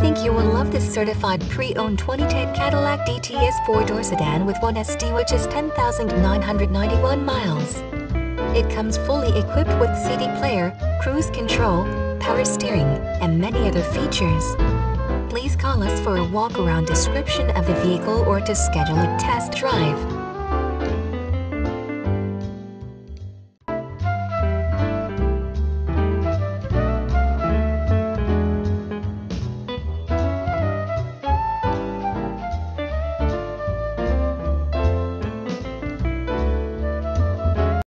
think you will love this certified pre-owned 2010 Cadillac DTS 4-door sedan with 1SD, which is 10,991 miles. It comes fully equipped with CD player, cruise control, power steering, and many other features. Please call us for a walk-around description of the vehicle or to schedule a test drive.